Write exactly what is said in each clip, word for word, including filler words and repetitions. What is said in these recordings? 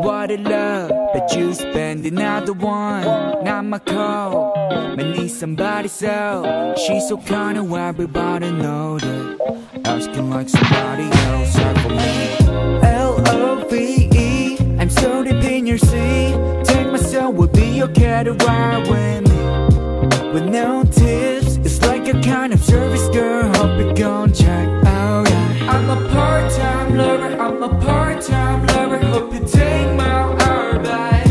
what I love, but you spend another one. Not my call, might need somebody so. She's so kinda wild, but I know that asking like somebody else out for me. L O V E, I'm so deep in your sea. Take myself, would be okay to ride with me. With no tips, it's like a kind of service girl. Hope you gon' check out, yeah. I'm a part-time lover, I'm a part-time lover. Hope you take my hour back.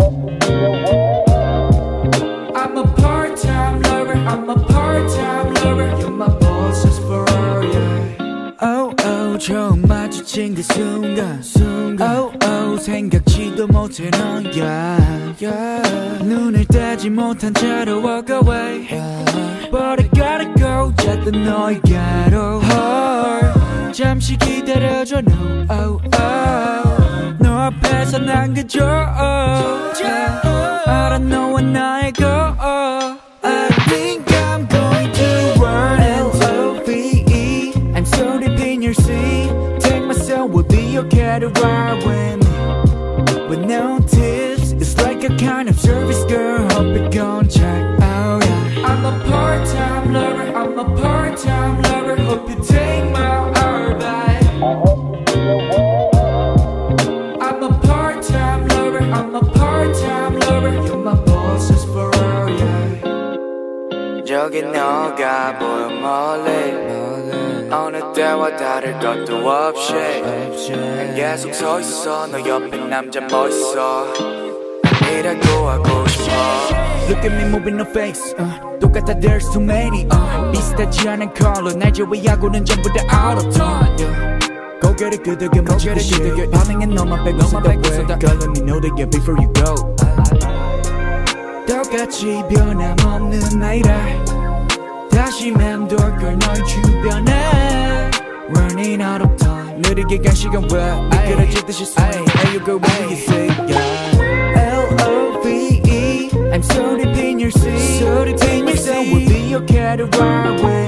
I'm a part-time lover, I'm a part-time lover. You're my boss just for her, yeah. Oh oh, 처음 마주친 그 순간, 순간. Oh oh, 생각지도 못해 넌, yeah, yeah. 눈을 떼지 못한 채로 walk away, yeah. But I gotta go, 잤던 너에게로 헐. 잠시 기다려줘, no, oh oh. 너 앞에서 남겨줘, oh, yeah. 알아 너와 나의 go, oh. I think I'm going to run. L O V E, I'm so deep in your sea. Take myself, would be okay to ride with me. With no tips, it's like a kind of service girl. Hope you gon' check out, yeah. I'm a part-time lover, I'm a part-time lover. Hope you take my hour back. I'm a part-time lover, I'm a part-time lover. You're my boss just for her, yeah. 저기 너가 보여 멀리 어느 때와 다를 것도 없이 난 계속 서 있어 너 옆에 남자 멋있어 아니라고 하고 싶어. Look at me moving no face, uh, 똑같아 there's too many, uh, 비슷하지 않은 컬러 날 제외하고는 전부 다 out of tone, yeah. 고개를 끄덕여 고개를 끄덕여 반응은 너만 빼고 쏟아 Girl let me know that yeah before you go. 똑같이 변함없는 나이라 다시 맴돌 걸 널 주변에 Running out of time 느리게 간 시간 왜 미끄러지듯이 swing Hey you go what do you say, yeah. L O V E I'm so deep in your sea So deep in your sea Would be okay to ride with